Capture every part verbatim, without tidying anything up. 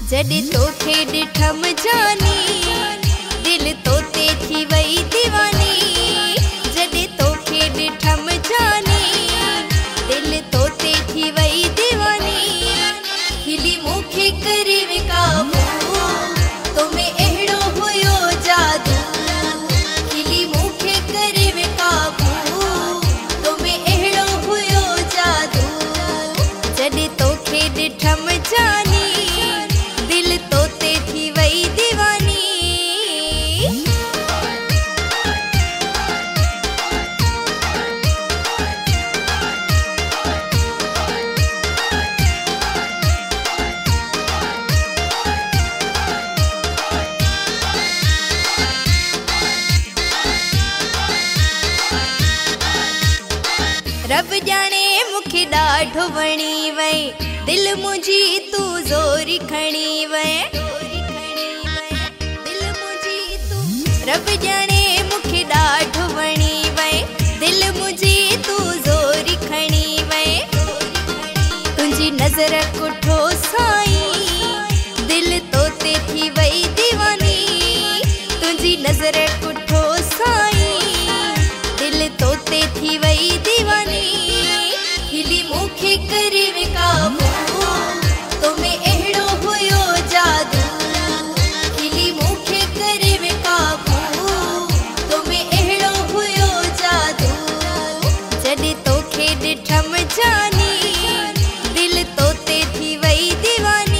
जॾहिं तोखे ॾिठम जानी दिल तोते थी वई दीवानी। जॾहिं तोखे ॾिठम जानी दिल तोते थी वई दीवानी। खिली मूंखे करे विकाबू तो में अहिड़ो हुयो जादू। खिली मूंखे करे विकाबू तो में अहिड़ो हुयो जादू। जॾहिं तोखे ॾिठम जानी दिल तोते थी वई दीवानी। रब जाने मूंखे ॾाढो वणी वई दिल मुंहिंजी तूं ज़ोरी खणी वई। दिल मुंहिंजी तूं रब जाने मूंखे ॾाढो वणी वई दिल मुंहिंजी तूं ज़ोरी खणी वई। तुंहिंजी नज़र कुठो साईं दिल तोते थी वई दीवानी। तुंहिंजी नज़र कुठो साईं दिल तोते थी वई दीवानी। खिली मूंखे करे विकाबू तो में अहिड़ो हुयो जादू। खिली मूंखे करे विकाबू तो में अहिड़ो हुयो जादू। जॾहिं तोखे ॾिठम जानी दिल तोते थी वई दीवानी।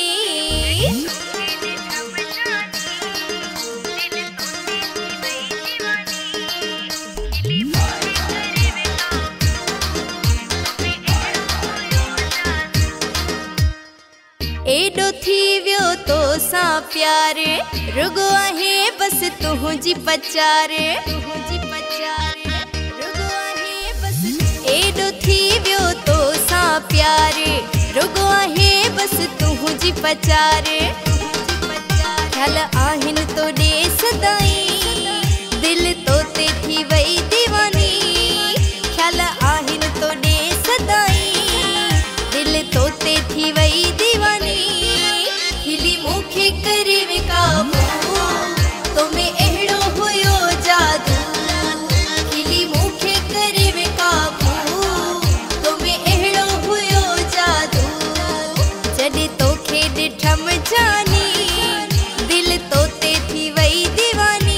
एडो थी वियो तो सां प्यार रुगो आहे बस तुंहिंजी पचार। तुंहिंजी पचार रुगो आहे बस। एडो थी वियो तो सां प्यार रुगो आहे बस तुंहिंजी पचार। ख्याल आहिनि तोॾे सदाईं दिल तोते थी वई दीवानी। ख्याल आहिनि तोॾे सदाईं दिल तोते थी वई दीवानी। खिली मूंखे करे विकाबू तो में अहिड़ो हुयो जादू। खिली मूंखे करे विकाबू तो में अहिड़ो हुयो जादू। जॾहिं तोखे ॾिठम जानी दिल तोते थी वई दीवानी।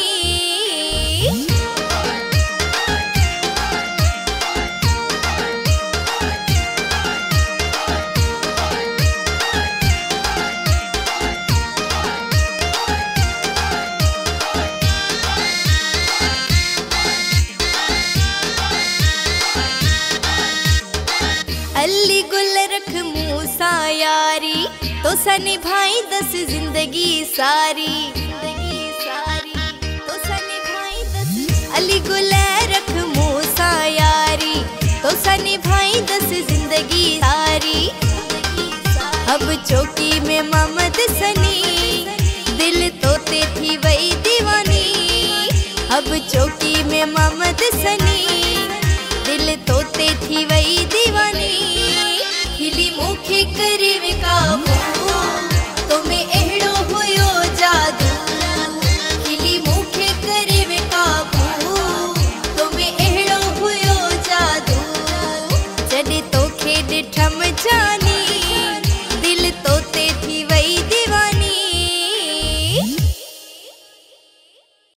अली गुल रख मूं सां यारी तो सा निभाई दस जिंदगी सारी। जिंदगी सारी तो सा निभाई दस। अली गुल रख मूं सां यारी तो सा निभाई दस जिंदगी सारी। अब चौकी में मोहम्मद सनी दिल तोते थी वई दीवानी। अब चौकी में मोहम्मद सनी दिल तोते थी वई दीवानी। खिली मूंखे करे